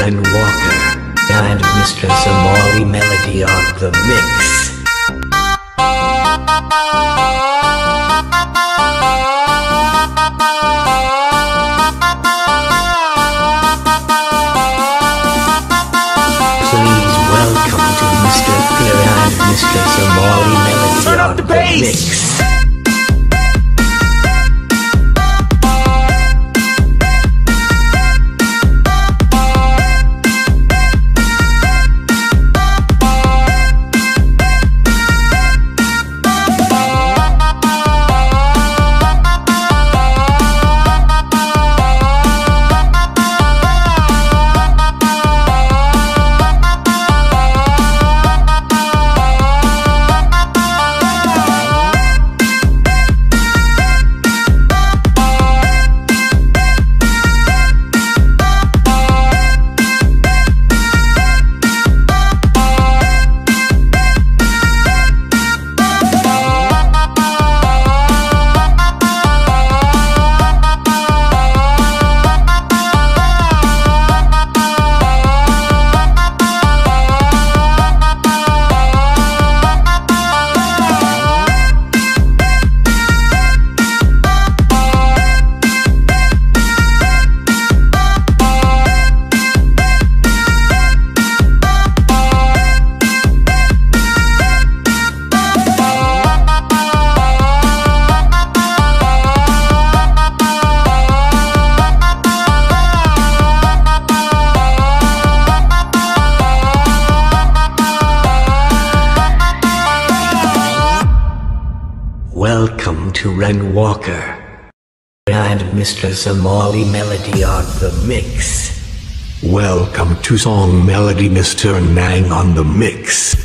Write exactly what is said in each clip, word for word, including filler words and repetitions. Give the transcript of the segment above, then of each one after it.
Ren Walker and Mister Somali Melody on the mix. Please welcome to Mister Fear and Mister Somali Melody Turn up on the the bass. mix. Welcome to Ren Walker and Mister Somali Melody on the mix. Welcome to Song Melody, Mister Nang on the mix.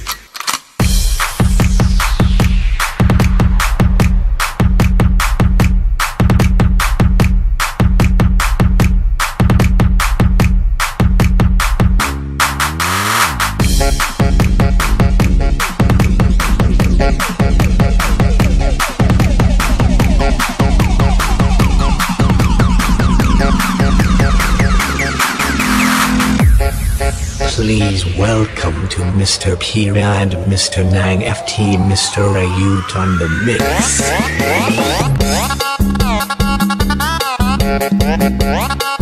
Please welcome to Mister Pira and Mister Nang F T Mister Ayut on the mix.